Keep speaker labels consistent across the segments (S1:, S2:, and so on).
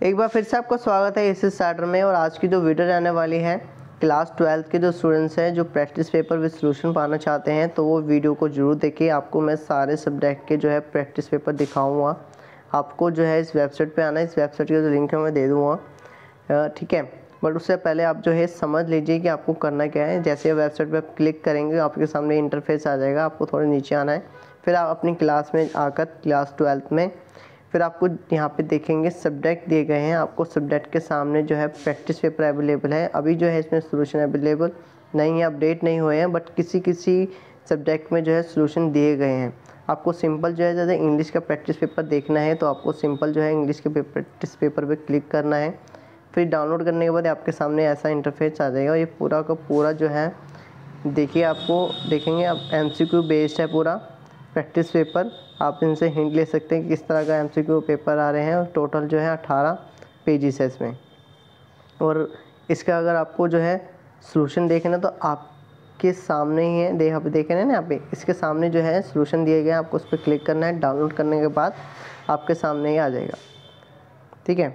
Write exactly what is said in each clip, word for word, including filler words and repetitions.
S1: एक बार फिर से आपका स्वागत है इस स्टार्टर में। और आज की जो वीडियो रहने वाली है, क्लास ट्वेल्थ के जो स्टूडेंट्स हैं जो प्रैक्टिस पेपर विद सॉल्यूशन पाना चाहते हैं तो वो वीडियो को जरूर देखिए। आपको मैं सारे सब्जेक्ट के जो है प्रैक्टिस पेपर दिखाऊंगा। आपको जो है इस वेबसाइट पे आना है, इस वेबसाइट का जो लिंक है मैं दे दूँगा, ठीक है। बट उससे पहले आप जो है समझ लीजिए कि आपको करना क्या है। जैसे वेबसाइट पर आप क्लिक करेंगे आपके सामने इंटरफेस आ जाएगा। आपको थोड़ा नीचे आना है, फिर आप अपनी क्लास में आकर क्लास ट्वेल्थ में फिर आपको यहाँ पे देखेंगे सब्जेक्ट दिए गए हैं। आपको सब्जेक्ट के सामने जो है प्रैक्टिस पेपर अवेलेबल है। अभी जो है इसमें सॉल्यूशन अवेलेबल नहीं है, अपडेट नहीं हुए हैं, बट किसी किसी सब्जेक्ट में जो है सॉल्यूशन दिए गए हैं। आपको सिंपल जो है ज़्यादा इंग्लिश का प्रैक्टिस पेपर देखना है तो आपको सिंपल जो है इंग्लिश के प्रैक्टिस पेपर पर क्लिक करना है। फिर डाउनलोड करने के बाद आपके सामने ऐसा इंटरफेस आ जाएगा। ये पूरा का पूरा जो है देखिए, आपको देखेंगे आप एम सी क्यू बेस्ड है पूरा प्रैक्टिस पेपर। आप इनसे हिंट ले सकते हैं कि किस तरह का एमसीक्यू पेपर आ रहे हैं। और टोटल जो है अठारह पेजेस है इसमें। और इसका अगर आपको जो है सॉल्यूशन देखना तो आपके सामने ही है, देख आप देख रहे हैं ना यहाँ पे, इसके सामने जो है सॉल्यूशन दिए गए हैं। आपको उस पर क्लिक करना है। डाउनलोड करने के बाद आपके सामने ही आ जाएगा, ठीक है।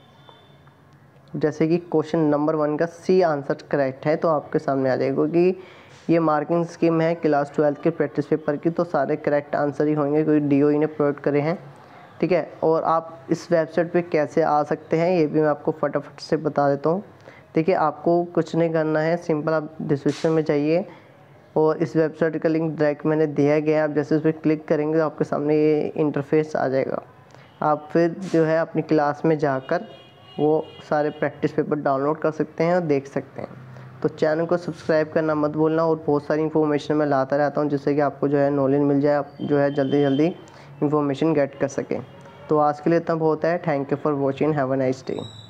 S1: जैसे कि क्वेश्चन नंबर वन का सी आंसर करेक्ट है तो आपके सामने आ जाएगा, क्योंकि ये मार्किंग स्कीम है क्लास ट्वेल्थ के प्रैक्टिस पेपर की, तो सारे करेक्ट आंसर ही होंगे क्योंकि डीओई ने प्रोवाइड करे हैं, ठीक है। और आप इस वेबसाइट पे कैसे आ सकते हैं ये भी मैं आपको फटाफट से बता देता हूँ। देखिए, आपको कुछ नहीं करना है, सिंपल आप डिस्क्रिप्शन में जाइए और इस वेबसाइट का लिंक डायरेक्ट मैंने दिया गया है। आप जैसे उस पर क्लिक करेंगे तो आपके सामने ये इंटरफेस आ जाएगा। आप फिर जो है अपनी क्लास में जाकर वो सारे प्रैक्टिस पेपर डाउनलोड कर सकते हैं और देख सकते हैं। तो चैनल को सब्सक्राइब करना मत भूलना। और बहुत सारी इन्फॉर्मेशन मैं लाता रहता हूँ जिससे कि आपको जो है नॉलेज मिल जाए, आप जो है जल्दी जल्दी इन्फॉर्मेशन गेट कर सकें। तो आज के लिए इतना बहुत है। Thank you for watching, have a nice day.